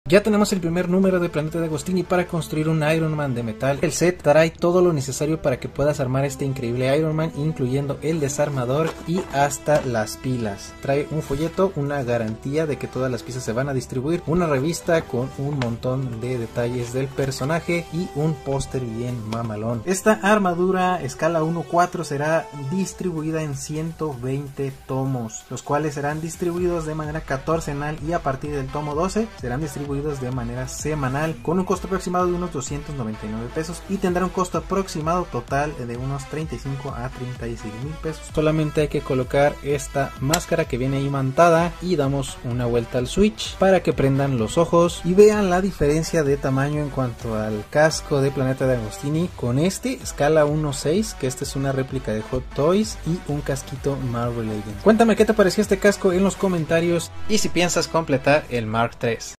Ya tenemos el primer número de Planeta de Agostini para construir un Iron Man de metal. El set trae todo lo necesario para que puedas armar este increíble Iron Man, incluyendo el desarmador y hasta las pilas. Trae un folleto, una garantía de que todas las piezas se van a distribuir, una revista con un montón de detalles del personaje y un póster bien mamalón. Esta armadura escala 1/4 será distribuida en 120 tomos, los cuales serán distribuidos de manera catorcenal y a partir del tomo 12 serán distribuidos de manera semanal con un costo aproximado de unos 299 pesos y tendrá un costo aproximado total de unos 35 a 36 mil pesos. Solamente hay que colocar esta máscara que viene imantada y damos una vuelta al switch para que prendan los ojos y vean la diferencia de tamaño en cuanto al casco de Planeta de Agostini con este escala 1/6, que este es una réplica de Hot Toys, y un casquito Marvel Legends. Cuéntame qué te pareció este casco en los comentarios y si piensas completar el Mark III.